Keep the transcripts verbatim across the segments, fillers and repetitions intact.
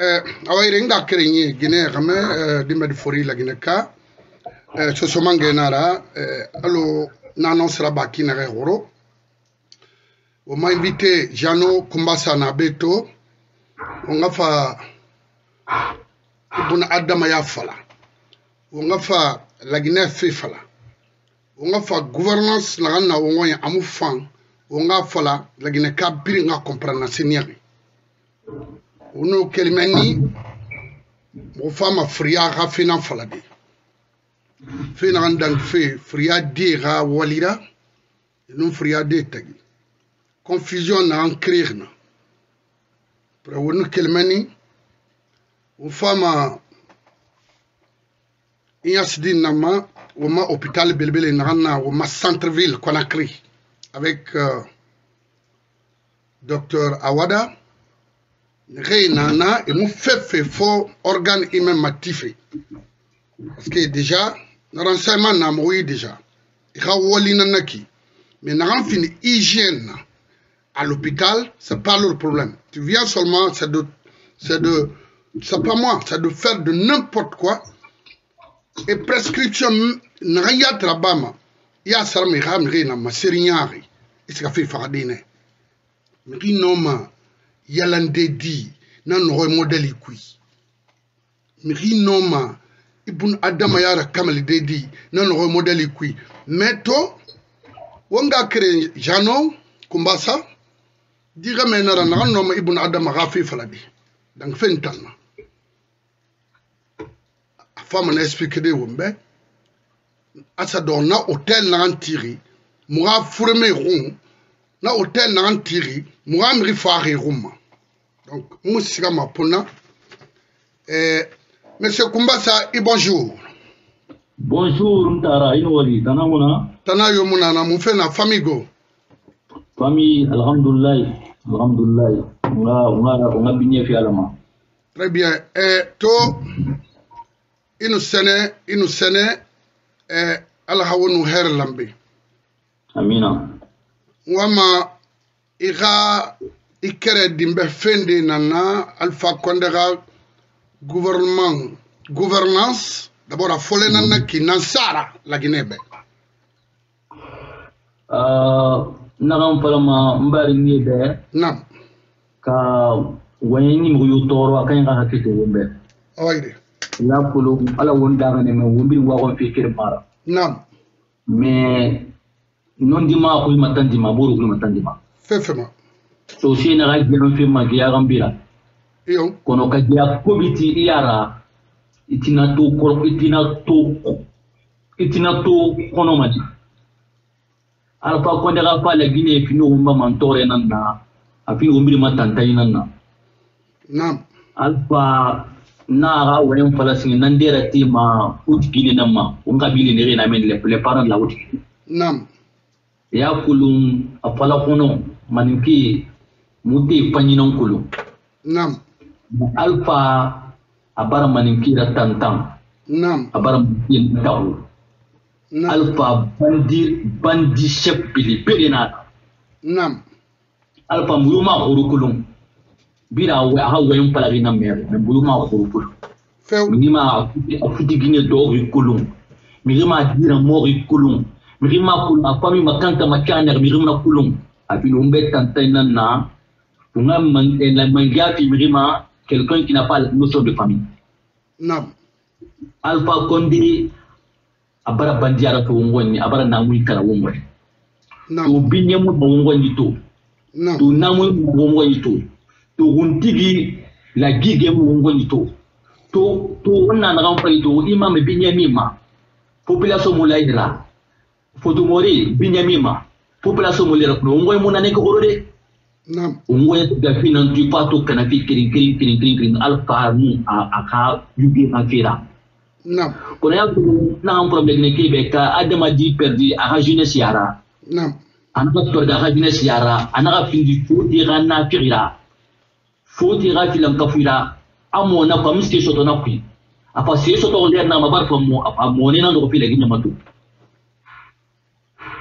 awairenga kerenye Guinée rame dimbe fori la Guinée ka ce somange nara allo n'annoncera baki na rero on m'a invité Jano Kumbasa na beto on nga fa ibuna adama ya fala on nga fa la Guinée fe fala on nga fa gouvernance na na on ya amu fan on nga fala la Guinée ka biri nga comprendre na seniori ono kelimani mo fama fria ga fina fala de fina ndang fe fria de ga walira non fria de tagi confusion na encrir na para ono kelimani o fama iasdin nama o ma hôpital belbele na na o ma centre ville Conakry avec euh, docteur Awada Nana et mon fait fait faux organe humain matifé parce que déjà le renseignement n'a mouru déjà il y a wali nanaki mais n'a fini hygiène à l'hôpital c'est pas le problème tu viens seulement c'est de c'est de c'est pas moi c'est de faire de n'importe quoi et prescription n'a rien trabama il y a ça mais ram rien ma serignari et ça fait faradine mais qui nomme yalande di nan no model ikui miri noma ibun adama yara kamal dedi nan no model ikui meto wonga kre Jano Kumbasa diga menara nan no ibun adama gafi faladi donc fentan femme na expliquer de wombe asa do na hôtel na antiri muga fourme rond na hôtel na antiri muga mri fari roma. Donc, Moussika Mapona. Eh, Monsieur Kumbasa, et bonjour. Bonjour, Mtara, Inouali, Tana Mouna. Tana Yomuna, na Moufena, Famigo. Famille, Alhamdulillah, Alhamdulillah. On a, on a, on a bigné fi alama. Très bien. Eh, to, inu sene, inu sene, eh, Alhawonu Herlambe. Amina. Wama, ira, ikere dimbe fende nana Alpha Condera gouvernement gouvernance d'abord a folé nana ki nansara la Guinée be euh nagam palama mbari ni be nam ka wayni mu yutoro akay nga hakite wombe awide la polo ala wonda ne me wombi wa won fi kir mara nam mais non dima ko matandi ma buru ko matandi ma fefema so si na ga gelo fi ma ya gambira iyo kono ka ya kobiti iyara itina to ko itina to itina to kono maji alfa ko ndega fa la Guinée fi no umba mantore nanna afi umbiri matanta inanna nam alfa na ga wayen falasini nandera tima utgini namma unga bili ne na men le parents la uti nam ya kulum afala kono maninki muti panyinon kulu nam alfa abara maninkira tantam nam abara mutin taw alfa bandi bandi chef bili berena nam alfa muyuma urukulum bira wa ha wayin palagi na mer me muyuma urukul few minima afuti gine do urukulum mirima dira mo urukulum mirima kul afami makanta makana mirima kulum afino umbe tantaina na Pour un manga mirima quelqu'un qui n'a pas la notion de famille. Non. Alpha Condé abara bandiara to ngoni abara namu kala wongwe. Non. To binyemu ngoni to. Non. To namu ngoni to. To guntigi la gige ngoni to. To to onna na gampa to imam binyamima. Population molaidra. Fotomori binyamima. Population molera ko ngoi munane ko orode. Nam. Unwe da finan du pato kana fi kirin kirin kirin kirin kirin alfa mu aka yuge mafira. Nam. Kono ya na am problème ne kebe ka adama di perdi aka jeunesse yara. Nam. Anaka to da jeunesse yara anaka findi foti ganna fira. Foti ga filam kafira amona ko miske soto na kui. Apa se soto le na mabar famo apa moni na do fila ginya matu.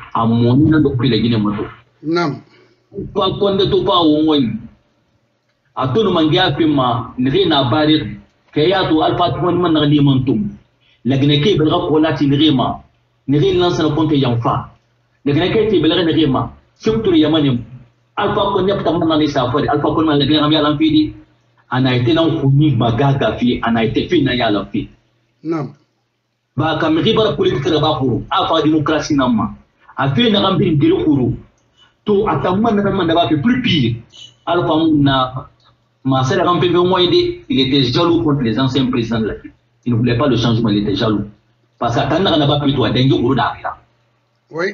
Amoni na do fila ginya matu. Nam. Pa konde to pa wongoni atonu mangia pima nrina barir kayato alfa twan man na limantum lagna ke belga kolati nrima nri lansa konte yanfa lagna ke ti belga nrima surtout yamanim alfa ko nyap tam na ni safari alfa ko man lagna am yalam fidi ana été nan kuni magaga fi ana été fi na yalam fi nam ba kam ribar politique ba ko afa démocratie namma a fi na gambin diru kuru to atamman na man da ba fi plus pire alfa na ma c'est un peu moins aidé, il était jaloux contre les anciens présidents de la ville. Il ne voulait pas le changement, il était jaloux. Parce qu'à Tanda n'a pas plutôt à Dengue ou Davila. Oui.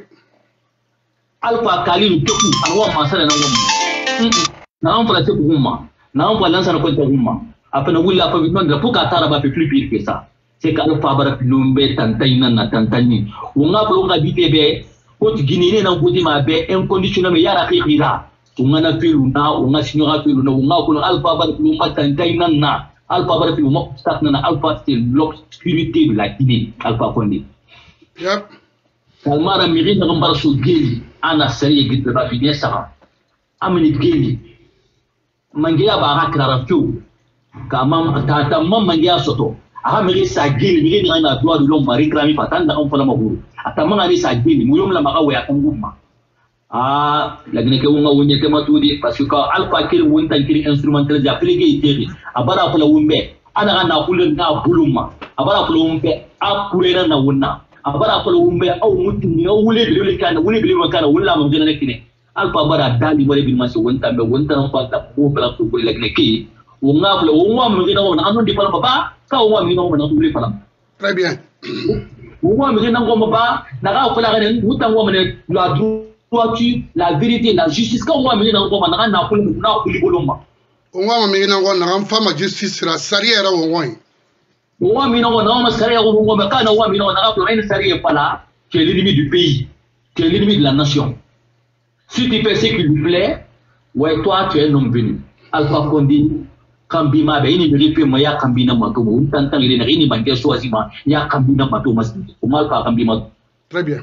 Alpha Kali nous toku, alors ma sœur n'a pas. N'a pas fait pour moi. N'a pas lancé un peu pour moi. Après nous voulons pas vite pour qu'Atara va faire plus pire que ça. C'est qu'Alpha Barak Lumbe Tantaïna na Tantani. On a pour habiter bé, côte Guinée n'a pas dit ma bé inconditionnellement yara rira. Ungana filuna unga signora filuna unga kuna alpha bar filuma tantaina na alpha bar filuma statna na alpha c'est l'obscurité de la Guinée alpha Condé. Yep. Kalmara miri na gambara so geli ana sari gidda ba fi nesa amini geli mangiya ba ha klara fiu kama ta ta man mangiya soto aha miri sa geli miri na na droit de l'homme mari krami patanda on fala mahuru atamma ari sa geli muyom la magawa ya kanguma. Ah, la Guinée que on a oublié que matudi parce que quand alpha kiri wonta kiri instrumental ja plege iteri abara pula wumbe ana na pula na buluma abara pula wumbe a kurena na wonna abara pula wumbe au mutum ne wule bile kana wule bile kana wala mun jana kine alpha bara dali wale bil masi wonta be wonta na fata ko pala ko la Guinée ki wonga pula wonga mun gina wona anu di pala baba ka wonga mi no na tuli pala Très bien. Wonga mi gina ngoma ba na ka pula ganen wutan woma ne la droiture, la vérité, la justice. Quand on va venir dans le monde, on a un peu de temps. On va venir dans le monde, on va faire justice, la sarière au moins. On va venir dans le monde, on va faire on va venir dans le sarière pas là, tu es l'ennemi du pays, tu es l'ennemi de la nation. Si tu fais ce qui lui plaît, ouais, toi, tu es un homme venu. Alpha Condé, Kambima, ben, il ne répète pas, il y a Kambina Matomo, tant qu'il est rien, il manque choisiment, il y a Kambina Matomo, au mal pas Kambima. Très bien.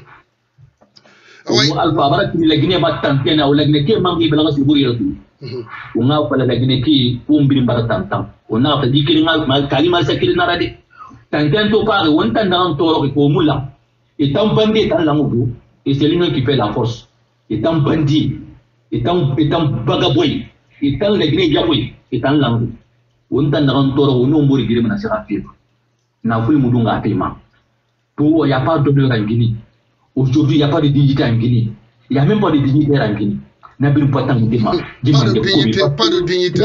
Oui. Alpha bara kini la Guinée ba tantena ou la Guinée qui mangi bela ngas buri yatu. On a pas la Guinée qui pombi bara tantam. On a pas dit qu'il mal kalima sakil narade. Tanten to pare on tan dans toro ko mula. Et un bandit dans la mobu et c'est lui qui fait la force. Et un bandit, et un et un bagaboy, et un la Guinée jaboy, et un langu. On tan dans toro on no mbori girima na serafi. Na fuli mudunga apima. Pour il y a pas d'honneur en Guinée. Aujourd'hui, il n'y a pas de dignité en Guinée. Il n'y a même pas de dignité en Guinée. Il n'y a pas de dignité. Pas de dignité, pas de dignité.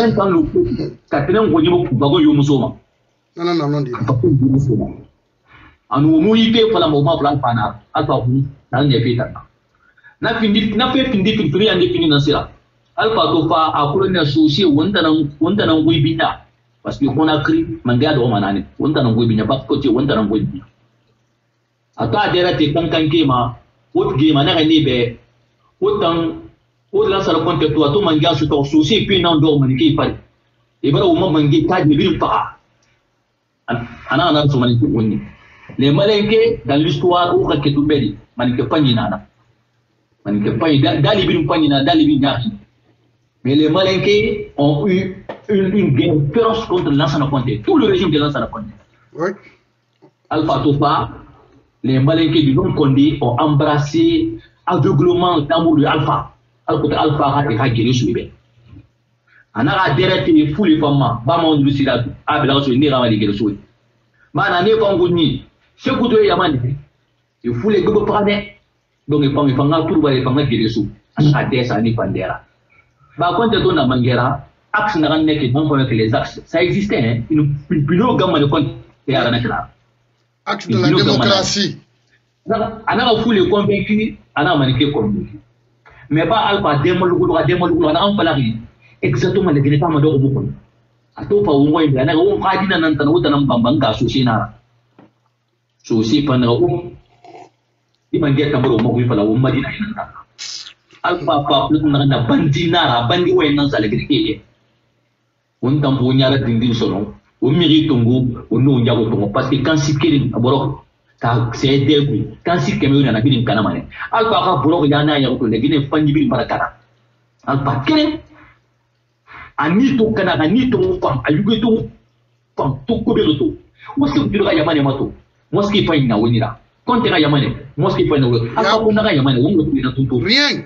Non, non, non, non, non. En nous, il fait pour la moment pour l'alpana. Alpha, dans les faits. N'a fini, n'a fait fini, fini, fini, fini, fini, dans cela. Alpha, Tofa, a colonné associé, on t'a envoyé bina. Parce que qu'on a créé, manga de Romanane, on t'a envoyé bina, pas côté, on t'a envoyé bina. Ata dera te kankan kema wot gema na ne be wotan wotlan sala konte to to manga su to so se pe nan do man ke pare e bara o mangi ta de bir pa ana ana so man ko woni les malenke dans l'histoire ou ka ketu bedi man ke pani nana man ke pani dali bir pani na dali bir nyaki mais les malenke ont eu une, une guerre féroce contre l'ancien Conté, tout le régime de l'ancien Conté. Oui. Alpha Tofa, les Malinqués du nom Condé ont embrassé aveuglement l'amour de Alpha. Alpha Alpha a guéri sur lui. On a adhéré les fous les femmes, Bamon du Sida, Abela sur Nira de Guérisou. Mana ne pas ngoni, ce coup de Yamani, il faut les gobes prendre, donc il faut les faire tout les faire Guérisou. À des années Pandera. Bah, quand on a Mangera, axe n'a rien que non que les axes, ça existait, hein, une plus gamme de compte et à la axe de la démocratie. On a fou les convaincus, on a manqué convaincu. Mais pas Alpha, démol, démol, on a un palari. Exactement le Guinée Madoro Bukon. A tout pas au moins, il y a un radina Nantano, un bambanga, Susina. Susi Panao. Il m'a dit un peu au mot pour la Madina. Alpha Papa, na Bandinara, Bandi Wayne, Salegri. On tamponya la dindin solo. On mérite un goût, on nous y a parce que quand si Kérin, à Borok, c'est des quand si Kérin a bien Kanamane. Alpha Borok Yana, il y a un Guinée Fandibil Barakara. Alpha Kérin. ani to kana ani to fam ayugo to fam to ko be to mosque bi ga yamane mato mosque pa ina woni la konte ga yamane mosque pa ina woni aka ko na ga yamane wongo to ina to rien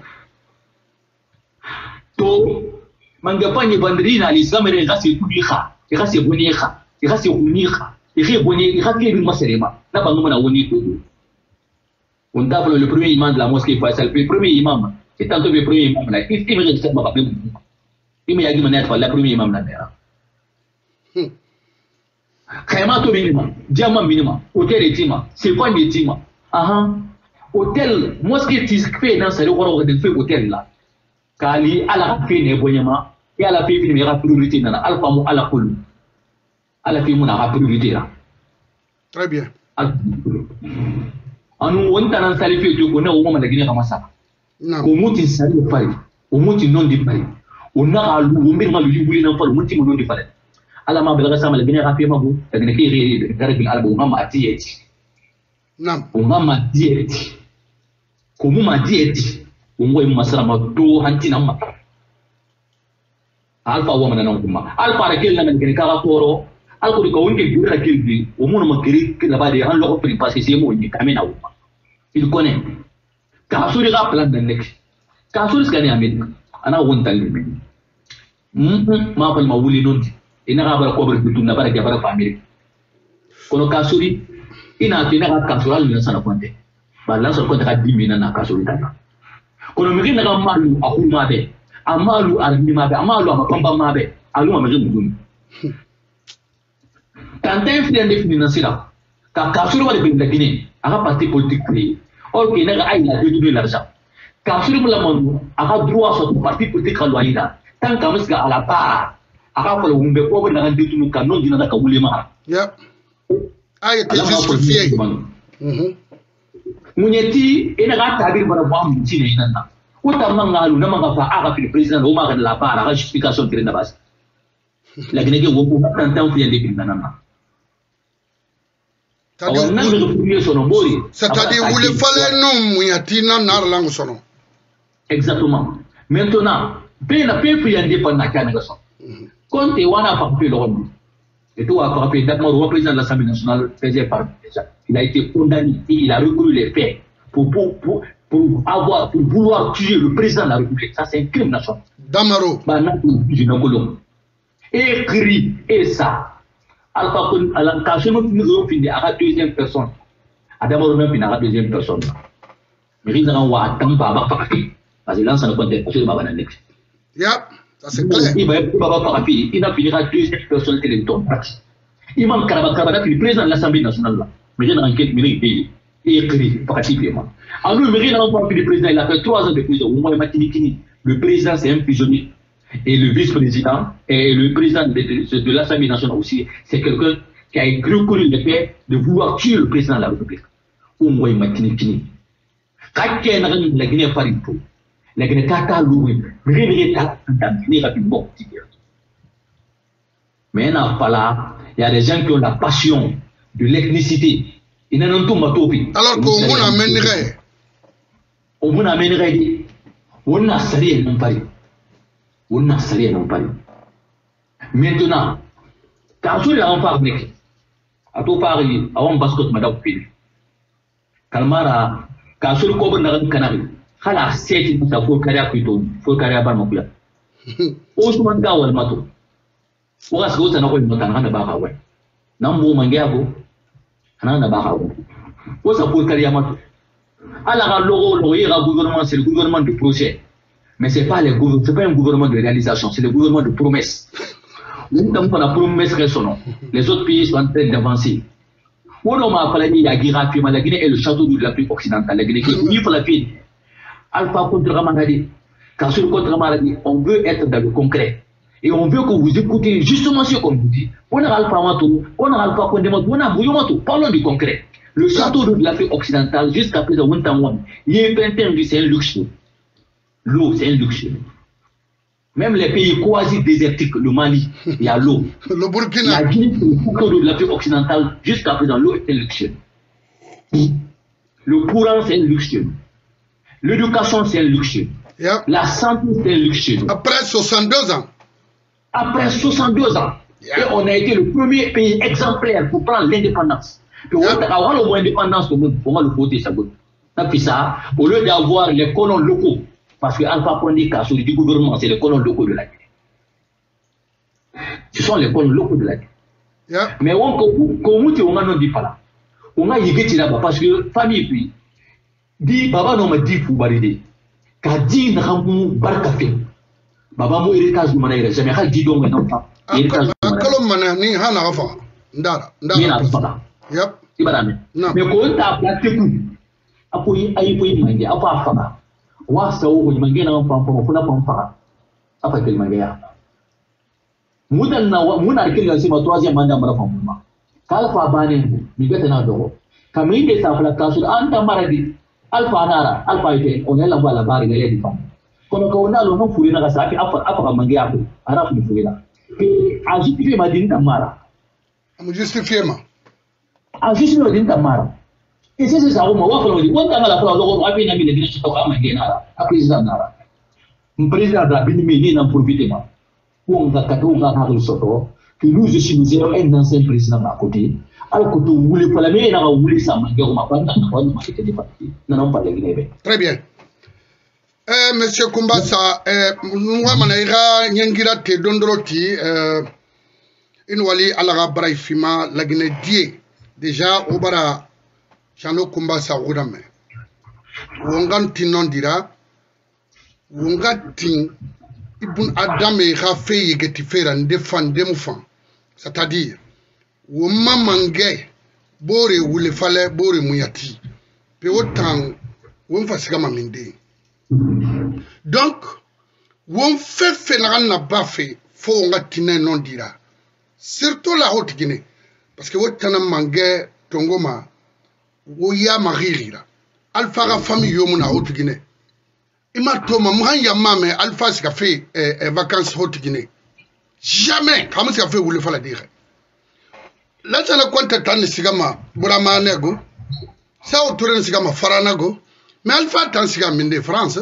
to manga pani bandrina l'islam re ga se tudi kha ga se boni kha ga se huni kha ga boni ga ke bi maserema na bangu na woni to on table le premier imam de la mosquée Faisal le premier imam c'est tantôt le premier imam là il il me dit ça m'a pas il me yagi manette le premier imam là derrière kayma to minima jama minima hôtel etima c'est quoi etima aha hôtel mosquée tisque dans ça le woro de fait hôtel là kali ala fi ne bonyama ya ala fi fi ne ga priorité nana alfa mu ala kullu ala fi mu na ga priorité là très bien anu wonta nan salifi to ko ne o mama da gine kamasa ko mutin sari pare o mutin non di pare o na alu o mbir ma lu wuli nan pare mutin non di pare ala ma belaga sama la gine rafi ma bu da gine ke garbi alba o mama atiyeti nam o mama dieti ko mu ma dieti o ngoy masara ma do hanti nan ma alfa wa mana nan kuma alfa ra kel nan gine ka toro alko ko wonke gira kelbi o mun ma kiri la ba de han lo ko pri passer c'est mo ni kamena ou il connaît ka suri ga plan dan nek ka suri skani amed ana won tal mi mm ma fal ma wuli non ina ga bara ko bar bitu na bara ga bara family kono ka suri ina tina ga ka suri al sana konte ba la so konte ka dimmi na ka suri tan kono mi na ga malu akuma be amalu armi ma be amalu ma pamba ma be alu ma me mudun quand un flux indéfini là, quand Kassuru va le la Guinée, à un parti politique créé, or qu'il n'a pas de l'argent. Kassuru me l'a demandé, à un droit sur le parti politique à l'Ouaïda, tant qu'à ce à la part, à un peu de pauvre dans un détournement canon d'une attaque à Ouléma. Yep. Ah, il était justifié. Mounieti, il n'a pas tabir pour avoir un petit nana. Autant mangalu, n'a pas fait le président de Omar de la part, à la justification de la base. La Guinée, il y a un temps où il y a des nana. C'est-à-dire, vous le fallait non, Mouyatina, n'a langue sono. Exactement. Maintenant, ben la paix puis indépendant Canada. Quand tu as frappé le rond, et tu as frappé d'abord le président de l'Assemblée nationale, faisait par il a été condamné et il a reconnu les faits pour, pour, pour, pour avoir, pour vouloir tuer le président de la République. Ça, c'est un crime national. Damaro. Écrit et ça. Alpha Condé, à l'encaissement, nous avons fini à la deuxième personne. À d'abord, même à la deuxième personne. Mais il y a un wa tampa ba fakafi. Parce que l'ensemble de contexte sur ma banane. Yep, ça c'est clair. Il va pas ba fakafi. Il n'a fini à la deuxième personne qui est le ton. Il manque Karaba Karaba, le président de l'Assemblée nationale. Mais il y a un enquête minute écrit fakafi vraiment. Alors, mais il y a un le président, il a fait trois ans de prison. Au moins, Matinikini. Le président, c'est un prisonnier. Et le vice-président et le président de, de, de l'Assemblée nationale aussi, c'est quelqu'un qui a reconnu le fait de vouloir tuer le président de la République. Au moins, il m'a tini. Quand il y a la Guinée Farito, la Guinée Tata Louis, rien n'est pas rapidement. Mais pas là, il y a des gens qui ont la passion de l'ethnicité. Ils n'ont pas de alors qu'on vous amènerait. On vous amènerait. On a salé non Paris. On a salé non Paris. Maintenant, quand je l'ai en parlé, à tout Paris, avant basket madame Pili. Kalmara, quand je le couvre dans le canari, Hala sept pour sa faut carrière plutôt, faut carrière par mon père. Ousmane Gawal Mato. Pour ce que vous avez noté dans le Bahawa. Nambo Mangabo, Hanana Bahawa. What's a pour carrière Mato? Alors, le gouvernement, c'est le gouvernement de projet. Mais ce n'est pas, pas un gouvernement de réalisation, c'est le gouvernement de promesse. Nous avons la promesse résonnante. Les autres pays sont en train d'avancer. On a parlé de la Guinée, la Guinée est le château de l'Afrique occidentale. La Guinée qui est pour la fille. Alpha contre Ramanadi. Car sur le contre Ramanadi, on veut être dans le concret. Et on veut que vous écoutez justement ce qu'on vous dit. On a Alpha Mato, on a Alpha Condemato, on a Bouyomato. Parlons du concret. Le château de l'Afrique occidentale, jusqu'à présent, il est interdit, c'est un luxe. L'eau, c'est un luxe. Même les pays quasi désertiques, le Mali, il y a l'eau. Le Burkina. La Guinée, le château de l'Afrique occidentale, jusqu'à présent, l'eau est un luxe. Le courant, c'est un luxe. L'éducation, c'est un luxe. Yeah. La santé, c'est un luxe. Après soixante-deux ans. après soixante-deux ans. Yeah. Et on a été le premier pays exemplaire pour prendre l'indépendance. Puis yeah. on a avoir l'indépendance pour le côté ça. Puis ça, au lieu d'avoir les colons locaux, parce que Alpha Condé, sur le gouvernement, c'est les colons locaux de la Guinée. Ce sont les colons locaux de la Guinée. Yeah. Mais on ne dit pas là. On a yégué là-bas parce que famille puis dit baba non m'a dit pour valider. Qu'a dit n'ramou barcafé. Baba mo héritage du manaïre jamais hal dit donc non pas. Héritage. Kalom mana ni hana rafa. Ndara ndara. Ni na rafa. Yep. Ibadame. Mais ko ta plate ku. Apoyi ayi poyi mangi apa fana. Wa sawo ko mangi na pam pam funa pam fa. Apa kel mangi ya. Mudan na muna kel ga sima troisième mandat mara pam ma. Alpha bane mi gata na do. Kami de sa fala kasul anta maradi. Alpha nara, Alpha ite, on est là-bas là-bas, il est différent. Quand on a le nom pour une race, après après manguer après, araf ni fouiller là. Puis à justifier ma dîne tamara. À justifier ma. À justifier ma dîne tamara. Et c'est ça au moment où on dit, on a la fois on a bien mis les gens à manguer nara, à président nara. Un président de la Bénin n'en profite pas. Où on va cadeau, on va avoir le soto. Que nous aussi nous avons un ancien président à côté. Alors que vous voulez pas la meilleure, vous voulez ça, mais vous n'avez pas de Très bien. Euh, Monsieur Kumbasa, nous avons Nyangira te Dondroti, Inwali Alara Braifima, la Guinée Die, déjà au Bara, Chano Kumbasa Roudame. Wongan Tinon dira, Wongatin, Ibn Adame Rafe Yegetifera, Ndefan Demufan, c'est-à-dire, Woma mange bore wule fale bore muyati pe autant won fasika maminde donc won fait fait na bafe fo nga tinay non dira surtout la haute Guinée parce que wotana mange tongoma wo ya maririra alpha ga famille yomuna haute Guinée ima to ma muhanya mame alpha sika fait eh, vacances haute Guinée jamais comme sika fait wule fale dire. Là, c'est le compte de Sigama, Buramanego, ça autour de Sigama Faranago, mais Alpha Tansigam de France.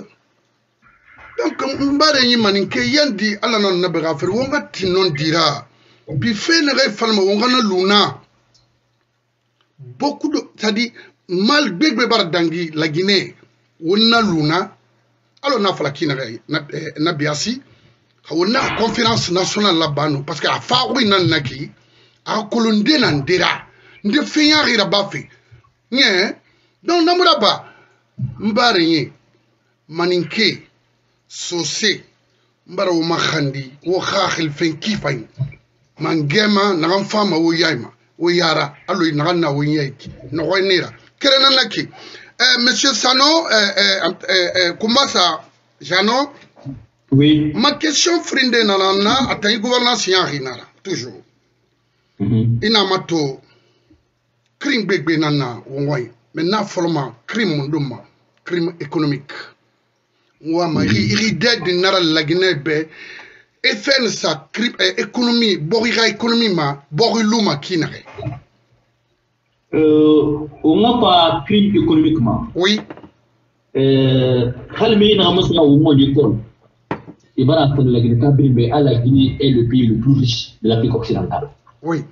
Donc, Mbari Maninke Yandi, Alanon Naberafer, Wonga Tinon dira, puis fait le réforme, Wongana Luna. Beaucoup de, c'est-à-dire, mal Bébé Bardangi, la Guinée, Wonna Luna, alors n'a pas la Kinare, Nabiasi, on a conférence nationale là-bas, parce qu'à Faroui Nanaki, a kolonde nan dira nde fenya gira bafi nye donc namura ba mbare nye maninke sose mbara wo makhandi wo khakhil fen kifay mangema na fama wo yayma wo yara allo na na wo yeki no wenira kerena naki eh monsieur Sano eh eh Kumbasa Jano. Oui, ma question frinde nanana atay gouvernance yanginara toujours. Mm-hmm. Ina mato crime bébé nana wongway maintenant forma crime munduma crime économique wa ma iri dead nara la Guinée be et fait ça crime économie borira économie ma boriluma kinare euh on n'a pas crime économiquement oui euh khalmi na musna au monde du temps et bara la Guinée à la Guinée est le pays le plus riche de l'Afrique occidentale. Oui.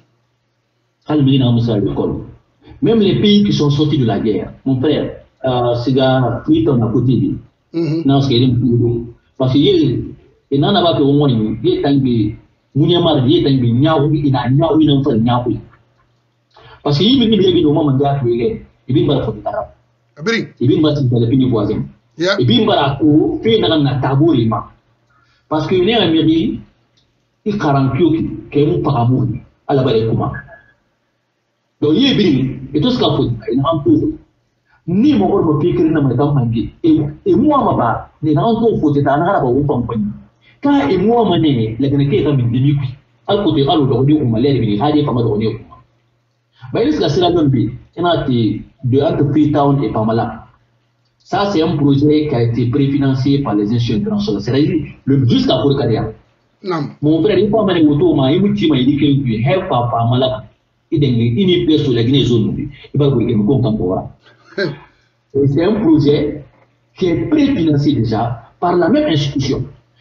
Même les pays qui sont sortis de la guerre, mon frère, c'est gars, qui est à côté de parce que il y a pas que au moins il y a un peu Mouniamar, il y a un peu Niaou, il y a un Niaou, il y a un peu Niaou. Parce qu'il y a des gens qui ont été il y a des gens qui ont été il y a des gens qui ont été voisins. Il y a des gens qui ont été parce qu'il y a un mairie, il y a un qui est par amour à la base. Donc, il y a et tout ce qu'il faut, il y a un peu. Ni mon corps me pique, il n'a pas manqué. Et moi, ma part, il y a un peu de faut être en arabe ou pas. Quand et moi, ma née, la Guinée est un demi cuit. À côté, à l'aujourd'hui, on m'a l'air de venir, à des femmes de revenir. Mais il y a cela dans le pays. Il y a de entre Freetown et Pamala. Ça, c'est un projet qui a été préfinancé par les institutions internationales. C'est-à-dire, le jusqu'à pour le carrière. Mon frère, il faut amener moto, ma émouti, ma dit que help papa Malak, il est une sur la Guinée zone. Il va vous dire que contemporain. C'est un projet qui est préfinancé déjà par la même institution.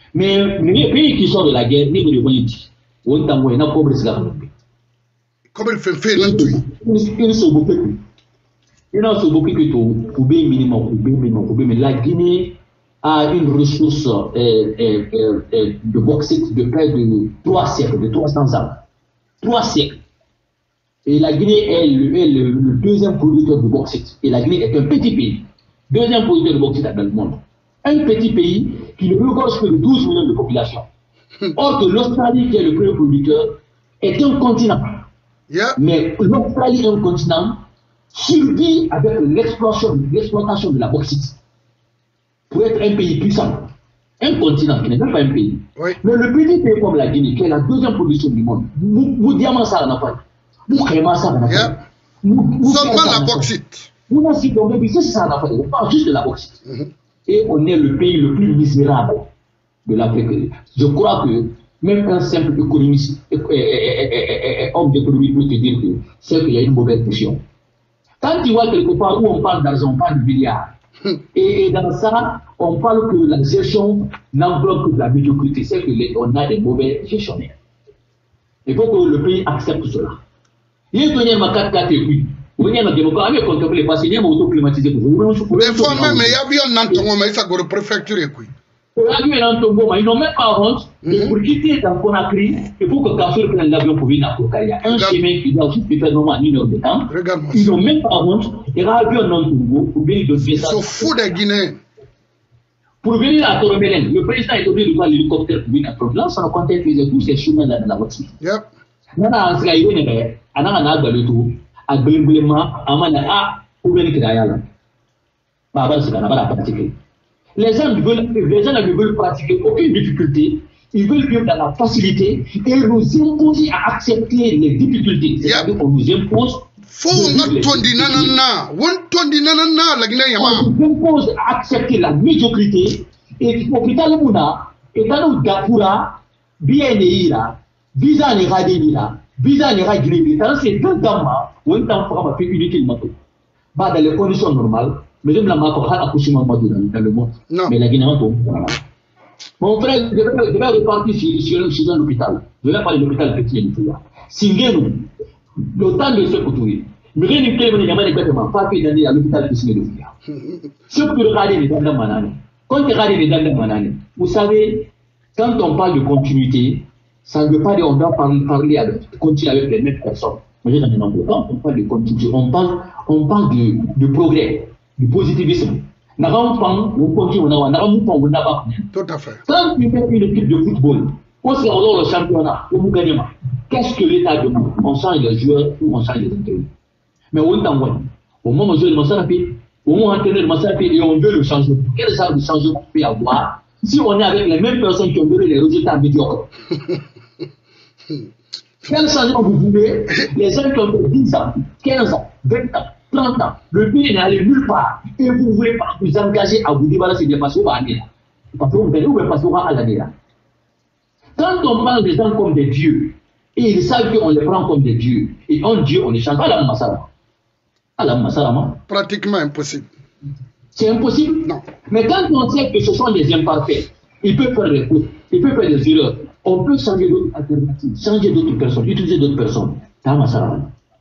Mais les pays qui sont de la guerre, ni de politique, on t'a moins pauvre comme il fait faire là tout. Ils sont beaucoup plus. Ils sont beaucoup plus pour bien minimum, pour bien minimum, pour bien. Mais la Guinée a une ressource euh, euh, euh, euh, de bauxite de près de trois siècles, de trois cents ans. Trois siècles. Et la Guinée est le, est le, le deuxième producteur de bauxite. Et la Guinée est un petit pays. Deuxième producteur de bauxite dans le monde. Un petit pays qui ne regorge que de douze millions de population. Or que l'Australie, qui est le premier producteur, est un continent. Yeah. Mais l'Australie est un continent survit avec l'exploitation de la bauxite pour être un pays puissant. Un continent qui n'est même pas un pays. Oui. Mais le petit pays comme la Guinée, qui est la deuxième production du monde, nous diamants ça n'a pas. Nous créons ça n'a pas. Seulement la bauxite. Nous n'avons pas de c'est ça n'a pas. On parle juste de la bauxite. Mm -hmm. Et on est le pays le plus misérable de l'Afrique. Je crois que même un simple économiste, homme d'économie peut te dire que c'est qu'il y a une mauvaise gestion. Quand tu vois quelque part où on parle d'argent, on parle de milliards. Et, et dans ça, on parle que la gestion n'englobe que de la médiocrité. C'est qu'on a des mauvais gestionnaires. Il faut que le pays accepte cela. Il y a une quatre quatre et puis. Des fois même, il y a bien un Nantongo, mais ça go préfecture et puis. Ils n'ont même pas honte. Et pour quitter dans Conakry, il faut que Kassur prenne l'avion pour venir à Kokaria. Un chemin qui doit aussi faire normalement une heure de temps. Ils n'ont même pas honte. Il y a un avion Nantongo pour venir de Ils sont fous des Guinéens. Pour venir à Toromelen, le président est obligé de prendre l'hélicoptère pour venir à Toromelen. Là, ça nous contente faisait tous ces chemins là dans la voiture. Yep. Nana Ansgaïwe n'est pas. Anna n'a pas le tout. À Glimblema, à Mana, pour venir à Yala. Baba, c'est qu'on n'a pas la pratiquer. Les gens veulent, les gens ne veulent pratiquer aucune difficulté. Ils veulent vivre dans la facilité et nous imposer à accepter les difficultés. C'est-à-dire qu'on nous impose. Faut on tondi nanana, on tondi nanana la Guinée yama. On nous impose à accepter la médiocrité et l'hôpital Mouna et dans le Gapura, bien ira, visa ne radinira, visa ne radinira. Dans ces deux gammas, on t'en fera fait inutilement. Pas dans les conditions normales. Mais même la Macron a accouché dans le monde. Non. Mais la Guinée, voilà. Mon frère, je vais, je vais repartir sur, sur, sur un hôpital. Je vais parler de l'hôpital petit et de Singenu, le temps de ce couture. Mais rien ne peut venir à l'équipement, pas que d'aller à l'hôpital de Singenu. Ce que regarder les dents de Manane. Quand tu regardes les dents de Manane, vous savez, quand on parle de continuité, ça ne veut pas dire qu'on doit parler, parler avec, continuer avec les mêmes personnes. Mais quand on parle de continuité, on parle, on parle de, de progrès. Du positivisme. Tout à fait. Quand tu fais une équipe de football, on se rend le championnat, qu'est-ce que l'État demande? On change les joueurs ou on change les entraîneurs. Mais on t'en voit. Au moment où on joue le au moment où on entraîne le et on veut le changement. Quel genre de changement on peut avoir si on est avec les mêmes personnes qui ont donné les résultats médiocres? Quel changement vous voulez? Les gens qui ont fait dix ans, quinze ans, vingt ans, trente ans, le pays n'est allé nulle part et vous ne voulez pas vous engager à vous débarrasser des passeaux à l'année. Parce que vous allez où les passeaux à l'année. Quand on parle des gens comme des dieux, et ils savent qu'on les prend comme des dieux, et en Dieu on les change à la Massara. À la Massara, pratiquement impossible. C'est impossible? Non. Mais quand on sait que ce sont des imparfaits, ils peuvent faire des fautes, ils peuvent faire des erreurs, on peut changer d'autres alternatives, changer d'autres personnes, utiliser d'autres personnes. C'est la Massara.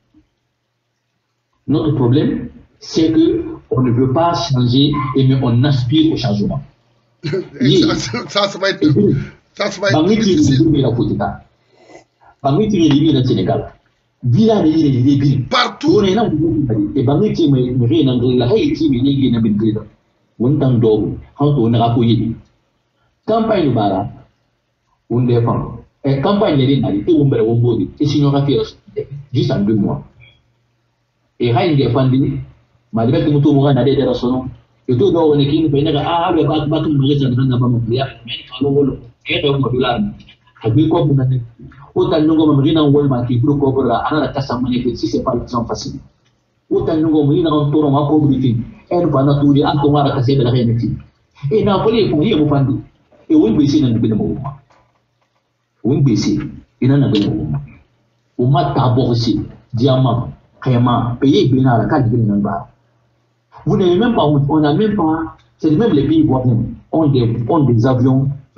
Notre problème, c'est qu'on ne veut pas changer, et mais on aspire au changement. ça, ça, ça, ça va être, ça, ça va être difficile. Partout. Campagne bara, on défend. Et campagne les rénales, et on va au bout, et sinon, juste en deux mois. Et rien de défendu, malgré que nous tournons à des raisons, et tout dans une équipe, il y a un peu de battu, mais il y a un peu de battu, et il y a un peu de battu. A bi ko mun ne autant ngo mo rina ngol ma ki pro ko bra ana ta samane ke si c'est pas l'exemple facile autant ngo mo rina on toro ma ko briefing en pa na turi an ko mara ka se bela rene ti e na pole ko yi mo fandu e won be si na be mo ma won be si ina na be mo ma o ma ta bo si diamant crément payer bien la carte bien ba vous n'avez même pas on a même pas c'est même les pays voisins ont des ont des avions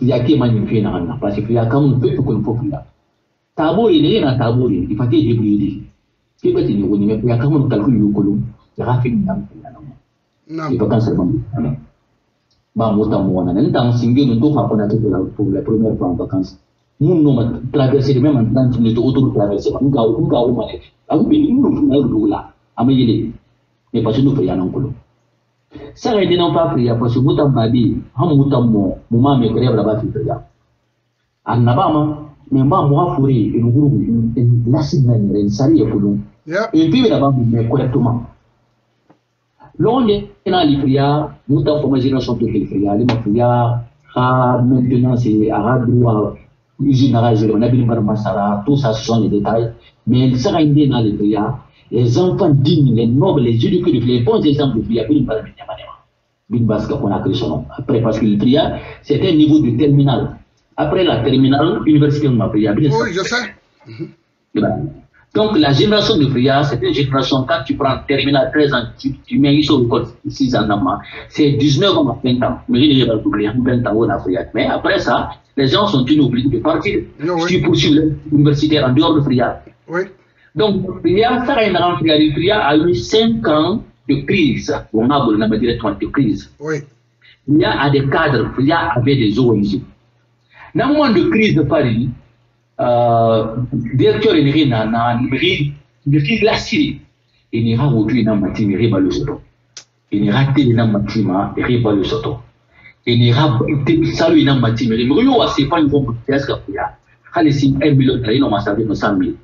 y a qui magnifié na parce que il y a comme peu qu'on peut faire tabo il est na tabo il faut dire débrouiller qui va tenir on mais il y a comme calcul le colon il a fait une dame non il va cancer bon ba mo ta mo na nan single no do fa pour la première fois en vacances mun no ma traverser même en temps ne to auto traverser on ga on ga o ma ak bi nous na do la amayele mais parce que nous faisons un colon ça ne dit pas prier parce que vous t'avez ham mutammo muma me kare bra ba fi priya annaba ma me ma mo afuri en groupe en lasin na ren sari ya kulu et puis là ba me correctement longue na li priya mutam pour génération de priya li ma priya ha maintenant c'est arabe droit usine arabe on a bien par masara tout ça ce sont les détails mais ça ne dit na li priya les enfants dignes, les nobles, les éduqués, les bons exemples de prière, une balle de base qu'on a créé son nom. Après, parce que le prière, c'est un niveau de terminal. Après la terminale, université de ma prière. Oui, je sais. Donc, la génération de prière, c'est une génération, quand tu prends terminal treize ans, tu, tu mets ici au code six ans, c'est dix-neuf ans à vingt ans. Mais il n'y a pas de prière, vingt ans, on a prière. Mais après ça, les gens sont obligés de partir. Oui. Si poursuivent l'université en dehors de prière. Oui. Donc, il y a ça, il y a eu cinq ans de crise. On a besoin directement de crise. Oui. Il y a des cadres, il y a avec des O N G. Dans le monde de crise de Paris, euh, directeur il y a une mairie, de crise la Syrie. Il y a aujourd'hui dans le bâtiment, il y a le soto. Il y a raté dans le bâtiment, il y a le soto. Il y a salut dans le bâtiment. Il y a c'est pas une bombe de pièce qu'il y a. Allez, si un million de dollars, on va savoir de cent mille.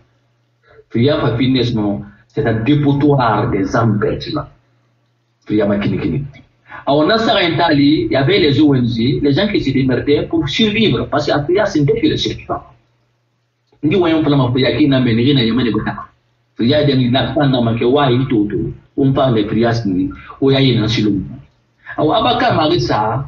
C'est un dépotoir des âmes perdues. Il y avait les O N G, les gens qui se démerdaient pour survivre, parce qu'après, c'est un défi de survivant. Nous voyons pour la prière qui n'a mené rien à Yamane Bata. Prière de l'Afghan n'a manqué wa et tout. On parle de prières, où il y a un silence. Alors, Abaka Marissa,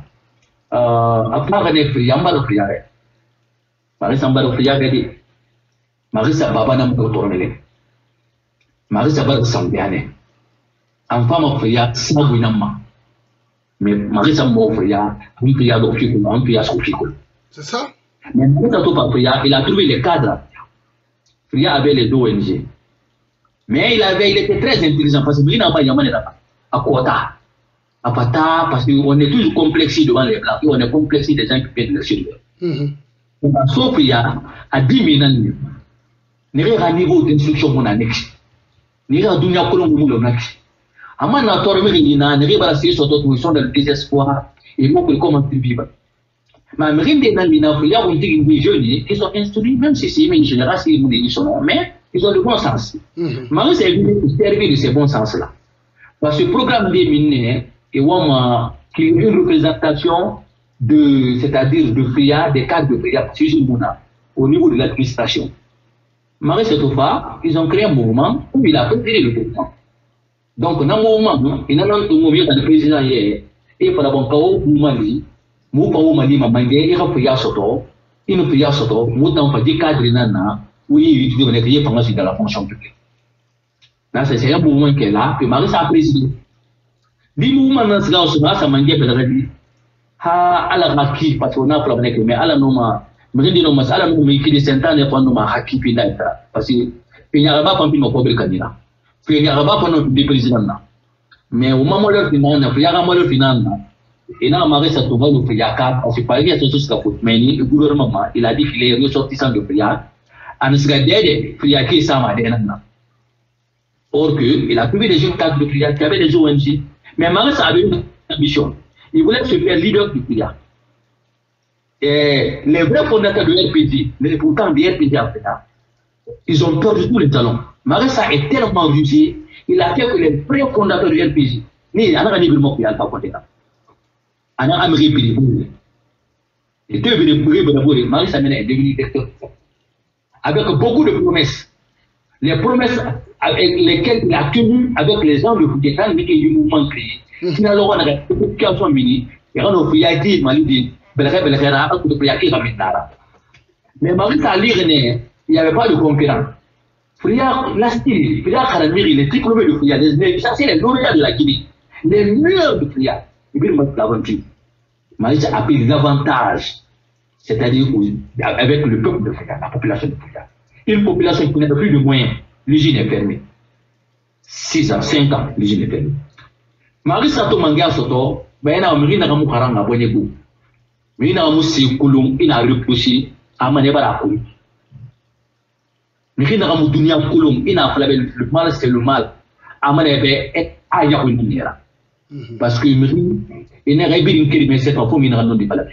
après les prières, on va le prière. Marissa, on va le prière. Marissa Baba n'a pas retourné. Marissa Baba s'engagne. En femme of prière, sans winama. Mais Marissa m'a prière, une prière d'office, une prière d'office. C'est ça? Mais Marissa prière, il a trouvé les cadres. Prière avec les O N G. Mais il avait, il était très intelligent parce qu'il n'a pas yamane à quota. À pata, parce qu'on est toujours complexé devant les blancs, on est complexé des gens qui pètent le sud. Sauf prière, à dix mille ans. N'y a pas niveau d'instruction mon annexe. N'y a pas de dunia kolon mon annexe. Aman na torme ni na n'y a pas assez sur d'autres sont dans le désespoir et moi pour comment vivre. Mais mérine des dans l'ina il y a des jeunes qui sont instruits même si c'est une génération qui ils sont mais ils ont le bon sens. Mais c'est venu servir de ce bon sens là. Parce que le programme des mines et on qui est une représentation de c'est-à-dire de prière des cadres de prière au niveau de l'administration. Marie Setoufa, ils ont créé un mouvement où il a préparé le président. Donc, dans le mouvement, il y a un mouvement de président hier, et il faut d'abord que vous m'avez, vous pouvez m'aider, ma mère, il y a un prière soto, il y a un prière soto, vous n'avez pas dit cadre nana, oui, il y a un dans la fonction publique. Là, c'est un mouvement qui est là, que Marie a présidé. Du mouvement dans ce cas, ça m'a dit, ha, à la raki, parce qu'on a problème, mais à la noma. Mais dis-nous, mais alors nous qui des centaines de fois nous m'a hacké puis là parce que il n'y a pas pas pour le candidat. Il n'y a pas pour le président là. Mais au moment où il y a un final, il y a un final là. Et là, Marie ça trouve le prière car on s'est pas dit à tout ce qu'il mais le gouvernement il a dit qu'il est ressortissant de prière. En ce cas d'aide, prière qui ça m'a dit là. Or que il a trouvé des jeunes cadres de prière qui avaient des O N G. Mais Marie ça avait une ambition. Il voulait se faire leader de prière. Et les vrais fondateurs de R P G, les pourtant des R P G africains, ils ont perdu tous les talents. Marissa est tellement rusé, il a fait que les vrais fondateurs de R P G, ni à la niveau de pas côté là. À la Amérique du Sud, et deux venus pour le Marissa est devenu directeur. Avec beaucoup de promesses. Les promesses avec lesquelles il a tenu avec les gens de Foukétan, mais qui est du mouvement créé. Finalement, on a une situation mini, et on a fait dit, Malidi. Mais Marie Salir, il n'y avait pas de concurrent. Prière, la style, prière Karamiri, les diplômés de prière, ça c'est les lauréats de la Guinée, les meilleurs de prière. Et puis, Marie a pris l'avantage c'est-à-dire avec le peuple de Fouya, la population de Fouya. Une population qui n'a plus de moyens, l'usine est fermée. six ans, cinq ans, l'usine est fermée. Marie Sato Manga Soto, ben na miri na kamu karang na bonye bu. Miri na kamu si kulung ina repoussi amane bara ko. Miri na kamu dunia kulung ina flabe le mal c'est le mal. Amane be et aya ko ndira. Parce que miri ina rebi une kiri mais c'est pas pour mina non di falabe.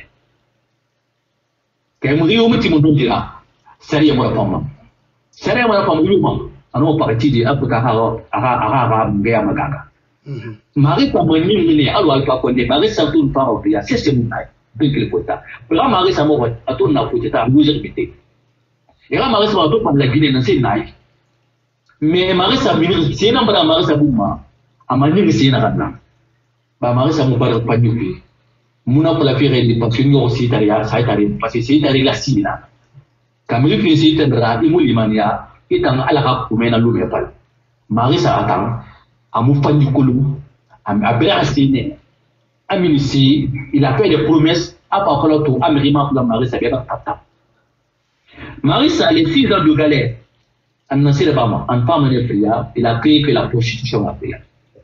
Kay miri o miti mo don dira. Sariya mo pamma. Sariya mo pamma yu pam. Ano parti di apuka ha ha ha ha ngaya magaga. Marie pas moi ni alors Alpha Condé Marie ça tourne pas au Fouya c'est c'est mon aïe bien que le quota là Marie ça m'a à tourner na côté ta vous répéter et là Marie ça va tout par la Guinée dans c'est naïf mais Marie ça minir c'est non pas Marie ça bouma à manier c'est na kadna ba Marie ça mo pas pas du muna pour la faire les pensions aussi taria ça taria parce que c'est taria la sina Camille puis c'est tendra imu limania itang ala ka kumena lu ya pal Marie ça attend Amu Fandi Kolou, à Brasine, à Minusi, il a fait des promesses à Papaloto, à Mérima pour la Marie Sabia Tata. Marie a les six ans de galère, en Nassé de Bama, en femme de Fria, il a créé que la prostitution à Fria.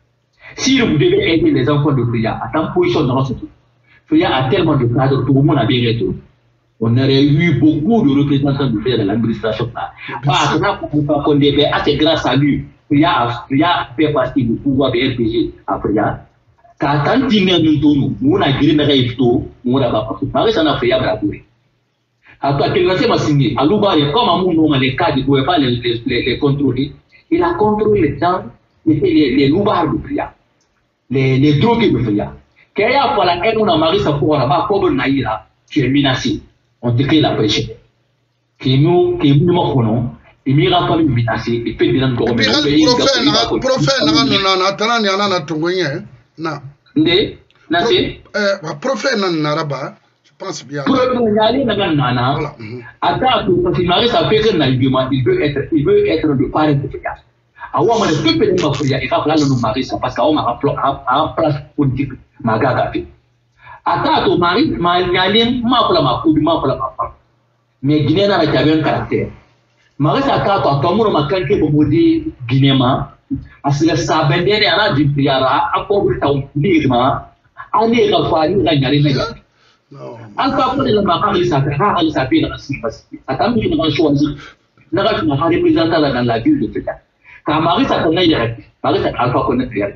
Si vous devez aider les enfants de Fria, à tant position dans ce tout, Fria a tellement de cadres, tout le monde a bien retourné. On aurait eu beaucoup de représentants de Fria dans l'administration. Par exemple, c'est grâce à lui. Fria Fria fait partie du pouvoir de R P G à Fria. Quand tant d'ingénieurs nous nous on a géré na réfto, on a pas fait. Marie ça n'a Fria bravo. Après qu'il a fait signer, à l'oubaré comme à mon nom les cas ne pouvaient pas les les les contrôler. Il a contrôlé les gens, les les les loubards de Fria, les les drogués de Fria. Quand il y a pas la haine on a Marie ça pour là-bas comme naïra, tu es menacé. On te crée la pression. Qui nous qui nous m'en il m'ira pas menacé et puis bien encore mais prophète prophète na na na tana ni ana na tungoye na ndé na c'est euh prophète na naraba je pense bien prophète nyali na na na ata to parce que Marie ça fait que na il veut être il veut être le parrain de Fria awa ma de peu de Fria il va là le Marie ça parce qu'awa ma en place politique magaga fi ata to Marie ma nyali ma pour la ma pour ma pour la ma mais Guinée na la un caractère Marie ça ka to to mo ma kan ke bo di Guinéma asila sa bendere ana di priara ako ta ndirma ani ga fari ga nyari na non alfa ko la ma ka sa ka ha sa pe na sibas atam ni na choisi na ga na représenter la dans la ville de Fria ka Marie ça ko ngai ya Marie ça alfa ko na priara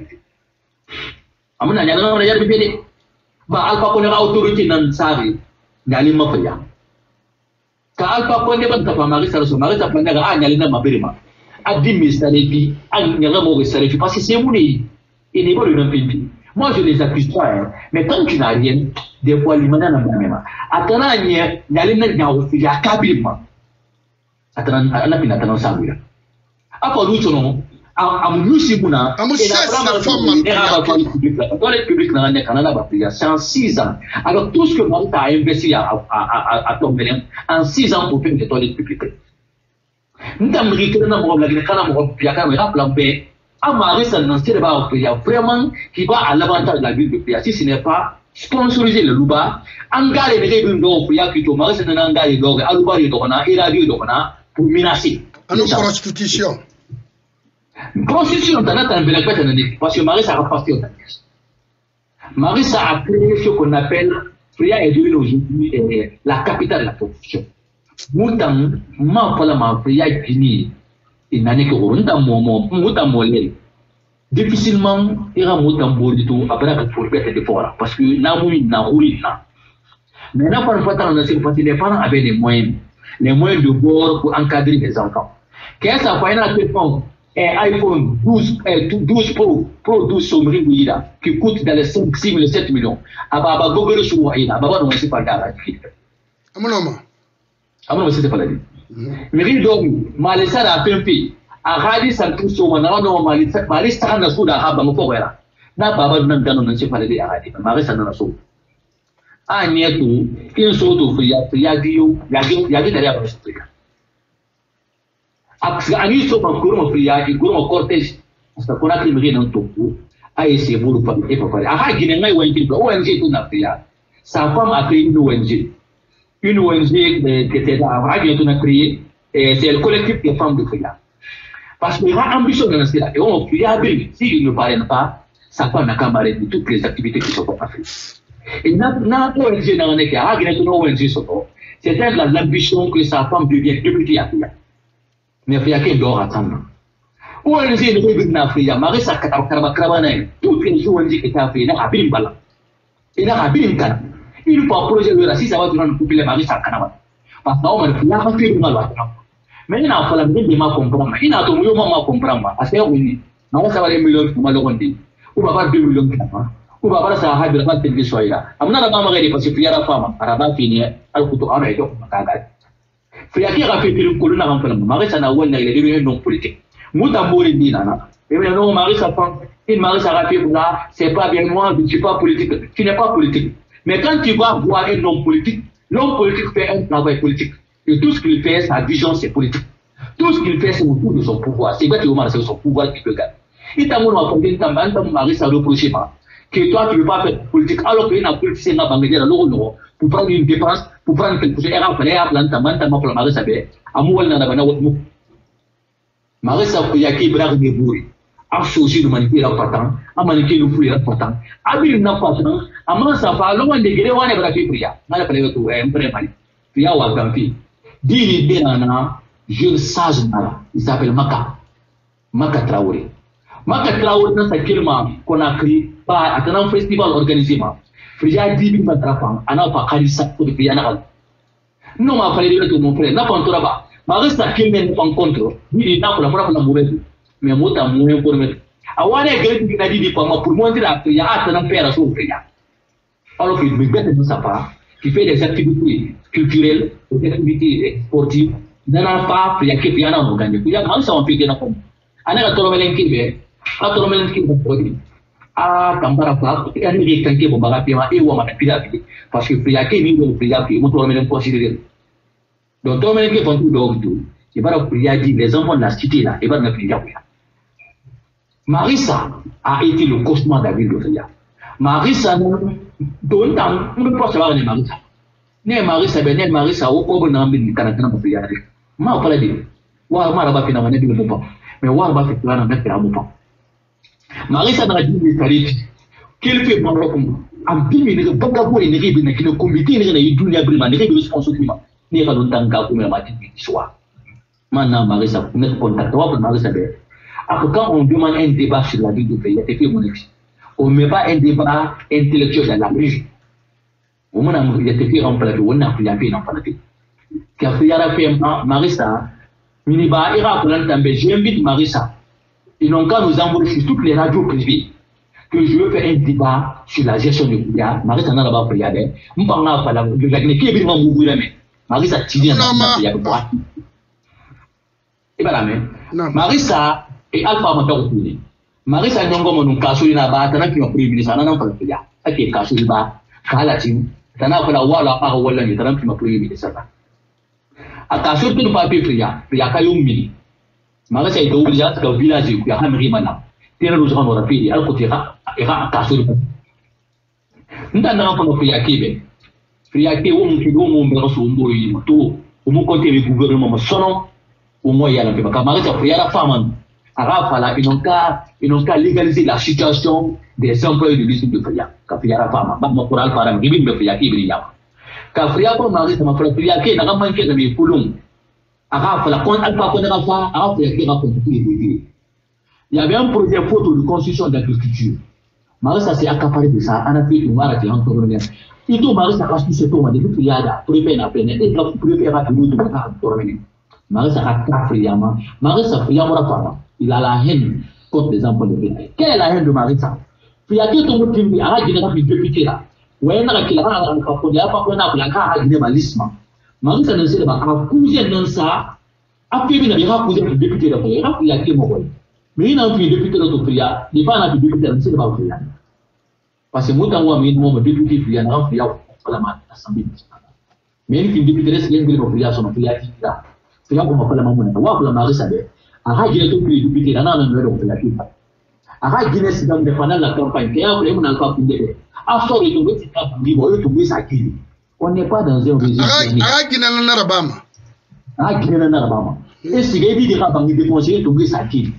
amuna nyana na ya bibede ba alfa ko na autorité nan sari nyali ma Fria ka alfa ko ne ban ta Marie ça so Marie ça prendre ga nyali na mabirima adimi sarefi an nyala mo sarefi parce que c'est mon il n'est pas le même pays. Moi je les accuse pas hein. Mais quand tu n'as rien des fois limana na même atana nya nyali na nyawo fi ya kabima atana ana pina atana sabula apa lucho no amunusi muna amu cesse la femme dans les publics dans le Canada ba priya en six ans alors tout ce que Marie a investi à à à tomber en six ans pour faire des toilettes publiques ndam rikena na mo la kana mo pia kana ya plan B Marie ça n'en sait pas vraiment qui va à l'avantage de la ville de Fria si ce n'est pas sponsoriser le Louba engagé les réunions donc Fria qui to Marie ça n'en engagé donc à Louba il doit na il a dit donc na pour menacer à nos prostitution prostitution dans la table parce que Marie ça a parti au Tanzanie Marie ça a créé ce qu'on appelle Fria est devenue aujourd'hui la capitale de la prostitution Moutan, ma pala ma Fria Guinée, et n'année que Ronda Momo, Moutan Molel. Difficilement, il y a Moutan Bourdito après que pour faire des forts, parce que n'a mouille n'a roulé là. Mais là, parfois, dans la sécurité, les parents avaient les moyens, les moyens de bord pour encadrer les enfants. Qu'est-ce que ça fait un téléphone, un iPhone douze, douze Pro, Pro douze sommerie, qui coûte dans les cinq, six mille, sept millions. Ah bah, bah, Google sur moi, il a bah, on ne sait pas d'arrêter. Amonoma. Amon c'est pas la vie. Mais il donc malisa da pempi a hadi santu so wana no malisa malisa na so da ha ba mo wera na baba nan dano nan se fale a hadi malisa na so a nieto kin so to ya ya dio ya dio ya dio da ya so ya a ani so pa kuro mo ya i kuro mo cortes hasta kona que me nan to a ese buru pa e pa a ha gine ngai wen kin o wen je to na ya sa fam a kai no wen je une O N G qui était là, on a créé, c'est le collectif des femmes de Fria. Parce qu'il y a ambition dans ce là. Et on a dit, s'ils ne parlent pas, ça peut n'a qu'à de toutes les activités qui sont pas faites. Et dans O N G, dans le cas, O N G, c'est l'ambition que sa femme devienne députée à Fria. Mais Fria qui doit attendre. O N G ne veut pas Fria, Marissa Katabakravane, toutes les O N G qui sont faites, il y a un ballon. Il y a un ballon. Il faut un projet de la six, ça va tourner pour les Marissa Kanaba. Parce qu'on va faire un film. Mais il n'a pas la même démarche comprendre. Il n'a pas de moment comprendre. Parce que oui, on va les millions pour malheureusement. On va avoir deux millions de francs. On va avoir ça à la fin de l'histoire. Amna la maman regarde parce que Fria la femme, Araba fini, al couteau à maïdo, Makaga. Fria qui a fait une colonne à l'enfant. Marissa n'a oué, il est devenu non politique. Moutambouri dit nana. Et bien non, Marissa femme, il Marissa a fait là, c'est pas bien moi, je ne suis pas politique. Tu n'es pas politique. Mais quand tu vas voir un homme politique, l'homme politique fait un travail politique. Et tout ce qu'il fait, sa vision, c'est politique. Tout ce qu'il fait, c'est autour de son pouvoir. C'est quoi qui c'est son pouvoir qui peut gagner. Il t'a dit, que Marie ça reproché que toi, tu ne veux pas faire politique, alors qu'il y a un politicien qui va me l'euro pour prendre une dépense, pour prendre quelque chose. Et après, il y a un plan, pour Marie Sabé. Amour, n'a pas de Marie Sabé, il y a qui braque des bourris. A choisi de manipuler la patin, a manipuler le fouiller la patin. A vu une patin, a man sa fa, l'homme de guerre, on est braqué pria. N'a pas le tout, un vrai mari. Pria ou à Gampi. Diri Benana, jeune sage Nara, il s'appelle Maka. Maka Traoré. Maka Traoré, dans sa kilma, qu'on a créé, à un festival organisé. Fria dit, il va trapper, a n'a pas Kalissa pour le Piana. Non, ma frère, de mon frère, n'a pas entendu là-bas. Marie sa kilmen en contre, il n'a pas la frappe la mauvaise. Mais moi, t'as moins pour mettre. À one egg, il a dit pour moi, pour montrer la prière, à t'en faire à son frère. Alors qu'il me bête de sa part, qui fait des activités culturelles, des activités sportives, dans la part, il y a qui vient à nous gagner. Il y a un peu de temps. On a un tourment qui est, un tourment qui est, ah, Kambara Park, il y a une rectangle pour Barapima et Wama Pilapi, parce que Priya qui est une Priyapi, mon tourment considéré. Donc, tourment qui est pour tout le il va prier les enfants de la cité là, il va me prier. Marissa a été le cauchemar de la ville de Fria. Marissa, don't temps, on ne peut pas savoir les Marissa. Né Marissa, ben Marissa, au pauvre n'a pas de caractère pour prier. Ma pas la dire. Wa ma raba fina wane bi le pas. Mais wa ba fait plan mettre à mon pas. Marissa n'a dit les qualités. Quel fait mon rokum. Am dix minutes bagago et negi bi na comité ne na dunia brima negi bi sponsor climat. Ni ka don tanga ko me ma ti soir. Maintenant, Marissa, vous mettez contact, on va Marissa. Après, quand on demande un débat sur la vie du pays, c'est fait mon ex. On ne met pas un débat intellectuel dans la région. On m'a dit que c'était fait en plateau, on a fait un peu en plateau. Car il y a fait Marissa, Miniba, Ira, j'invite Marissa. Ils n'ont qu'à nous envoyer sur toutes les radios privées que je veux faire un débat sur la gestion du pays. Marissa n'a pas pris à l'aide. Je ne parle pas de la qui est vraiment mourir. Marissa, tu viens de la boîte. Et bien là, Marissa et Alpha Matokuni. Marissa Nyongo Mon Kasulina Ba, Tanaki of Privis, and another Pia, a cake Kasulba, Kalatin, Tanaka Walla, our Wallan, the Tanaki of Privis. A Kasulin Papi Pria, Priakayumi. Marissa told the village, we are Hamri Mana. Terrorus on or a pity, Alcotira, Era Kasul. Nana of Priakibe. Priaki won't go more to two, who continue to government Sono. Au moins, il y a la paix. Quand il y a la femme, ils n'ont qu'à légaliser la situation des employés de l'usine de Fria. Quand il y a la femme, il y a la femme, il y a la femme, il y a la femme. Quand il y a la femme, il y a la femme, il y a la femme, il y a la femme, il y a la femme, il y a la femme. Il y avait un projet photo de construction d'agriculture. Marissa s'est accaparé de ça, on a fait une marque qui est encore une fois. Il tout Marissa a su ce tour, mais depuis qu'il y a la préparer la peine, et la préparer la peine, il va encore une fois. Marissa a café Marissa Friamora, il a la haine contre les enfants de Bénin. Quelle est la haine de Marissa? Friaké tout le monde a dit qu'il député là. Ou elle n'a qu'il a un capot, il n'y a pas qu'on a pour la carte à l'isme. Marissa ne sait pas, a cousin dans ça, a fait une cousin de député de Fria, il a été mort. Mais il n'a plus député de Fria, il va n'a plus député de Fria. Parce que moi, moi, moi, député Fria, n'a Fria, la l'Assemblée nationale. Mais il député de Fria, son Fria, c'est comme on appelle la maman, on va la Marissa. A Guinée, tout le député, là, on a la pipa. A Guinée, c'est dans le pendant la campagne, qui a vraiment un cap de. A sort de tomber, c'est pas libre, de tomber sa qui. On n'est pas dans un régime. Ah, Guinée Narabama. Ah, Guinée Narabama. Et si Gabi dira par des conseillers, tu veux ça qui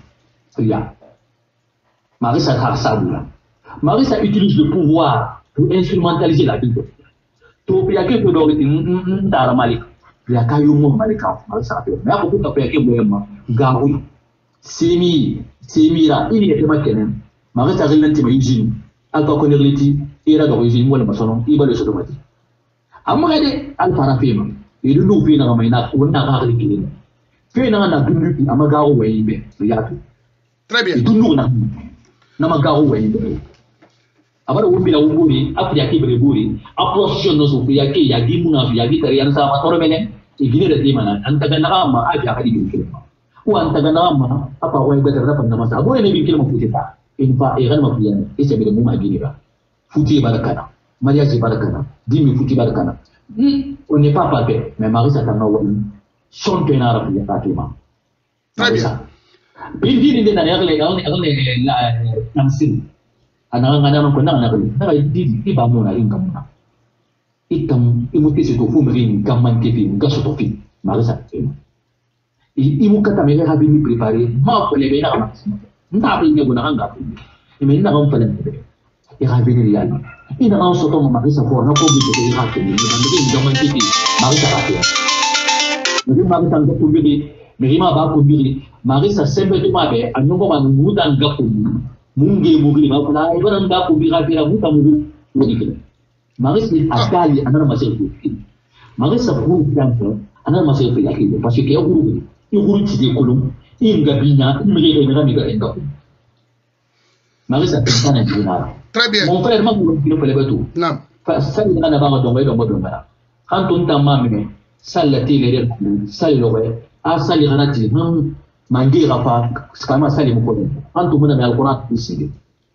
Marissa Harsabula. Marissa utilise le pouvoir pour instrumentaliser la vie. Donc, il y a quelque chose de Malik. Il y a qu'à y avoir Malika. Marissa a fait. Mais à propos de la paix, il y a Garou. Semi, Semira, il y a des gens. Marissa a réellement été usine. À quoi connaître les tirs, il y a d'origine, moi le maçon, il va le sodomati. Amrede, Alpha Fema, et le loup vient à Maina, ou n'a pas réglé. Fait n'a pas pu à Magaro Wayne, très bien. Et tout le monde n'a pas Magaro Wayne. Avant de la Umburi, après Yaki Breburi, approche nos Yaki, Yagi Muna, Yagi Tariansa, Tormene, et Guinée de Dimana, Antaganama, Ayaki, ou Antaganama, Papa Way better than Namasa, who any kill of Futita, in Pa Eran is a bit of Muma Guinea. Futi Barakana, Maria Barakana, Dimi Futi Barakana. On n'est pas parfait, mais Marissa Tanawan, son tenard de Fatima. Très bien. Il dit que la Nancy, and I'm not going to do it. I'm not going to it. I'm immuted to whom in Gaman Tipping, Gasotofi, Marissa. Il vous catamere a been préparé, Marc les Bénards, n'a pas eu de hanga. Il m'a pas fait. Il a venu réel. Il a lancé ton Marissa pour un peu de raté, il m'a dit Gaman Marissa Raté. Mais Marissa n'a pas pu Merima va publier. Marissa sempre tu mabe, a non come muda ngapu. Mungi mugli ma kula e wana ngapu bi rapira muta mugu. Marissa akali anana masefu. Marissa pour exemple, anana masefu yaki parce que ya guru. Il guru ti de kolum, il ngabina, il me rega mi ga ngapu. Marissa tsana dina. Très bien. Mon frère m'a guru ki no pele batu. Non. Fa sali na ba do do do mara. Kan ton tamame, salati le sali lo asali ranati hum mangi rafa kama sali mkono antu muna na alquran ici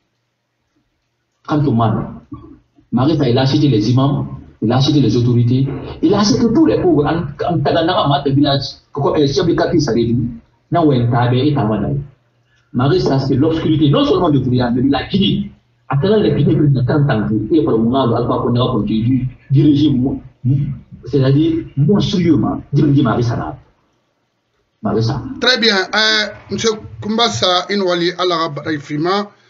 antu man Marissa il a acheté les imams, il a acheté les autorités, il a acheté tous les pauvres en tagana ma de village ko e chef de quartier sali na wenta be itamana. Marissa c'est l'obscurité non seulement de Bouillard mais la Guinée à travers les Guinée de tant tant et par le alpha qu'on a pour du régime c'est-à-dire monstrueusement dit Marissa. Très bien. Euh, Monsieur Kumbasa Inwali Alarab Ifima.